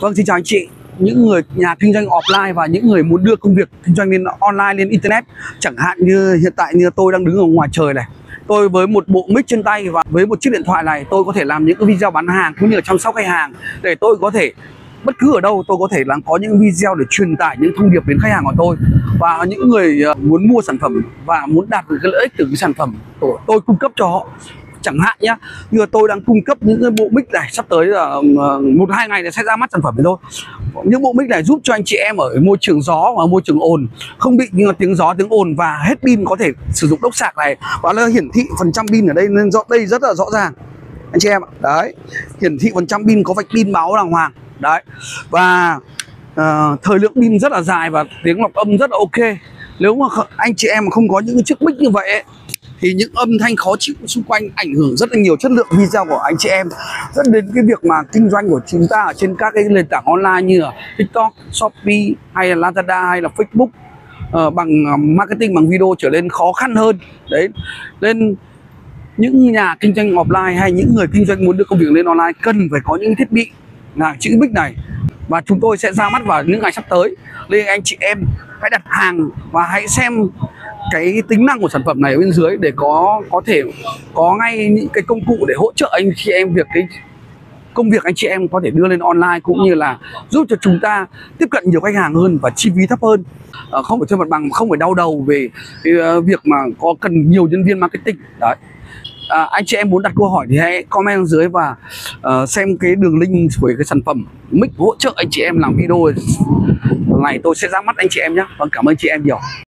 Vâng, xin chào anh chị, những người nhà kinh doanh offline và những người muốn đưa công việc kinh doanh lên online, lên internet. Chẳng hạn như hiện tại như tôi đang đứng ở ngoài trời này, tôi với một bộ mic trên tay và với một chiếc điện thoại này, tôi có thể làm những cái video bán hàng cũng như là chăm sóc khách hàng, để tôi có thể bất cứ ở đâu tôi có thể có những video để truyền tải những thông điệp đến khách hàng của tôi và những người muốn mua sản phẩm và muốn đạt được cái lợi ích từ cái sản phẩm của tôi cung cấp cho họ. Chẳng hạn nhá, như là tôi đang cung cấp những cái bộ mic này, sắp tới là 1-2 ngày này sẽ ra mắt sản phẩm này thôi. Những bộ mic này giúp cho anh chị em ở môi trường gió và môi trường ồn không bị như tiếng gió, tiếng ồn và hết pin, có thể sử dụng đốc sạc này, và nó hiển thị phần trăm pin ở đây nên đây rất là rõ ràng anh chị em ạ. Đấy, hiển thị phần trăm pin, có vạch pin báo đàng hoàng đấy, và thời lượng pin rất là dài và tiếng lọc âm rất là ok. Nếu mà anh chị em không có những cái chiếc mic như vậy ấy, thì những âm thanh khó chịu xung quanh ảnh hưởng rất là nhiều chất lượng video của anh chị em, dẫn đến cái việc mà kinh doanh của chúng ta ở trên các cái nền tảng online như là TikTok, Shopee hay là Lazada hay là Facebook bằng marketing bằng video trở nên khó khăn hơn. Đấy, nên những nhà kinh doanh offline hay những người kinh doanh muốn đưa công việc lên online cần phải có những thiết bị là chữ mic này, và chúng tôi sẽ ra mắt vào những ngày sắp tới. Nên anh chị em hãy đặt hàng và hãy xem cái tính năng của sản phẩm này ở bên dưới để có thể có ngay những cái công cụ để hỗ trợ anh chị em việc cái công việc anh chị em có thể đưa lên online, cũng như là giúp cho chúng ta tiếp cận nhiều khách hàng hơn và chi phí thấp hơn, không phải thuê mặt bằng, không phải đau đầu về cái việc mà có cần nhiều nhân viên marketing đấy. Anh chị em muốn đặt câu hỏi thì hãy comment dưới và xem cái đường link của cái sản phẩm mic hỗ trợ anh chị em làm video này, tôi sẽ ra mắt anh chị em nhé. Vâng, cảm ơn chị em nhiều.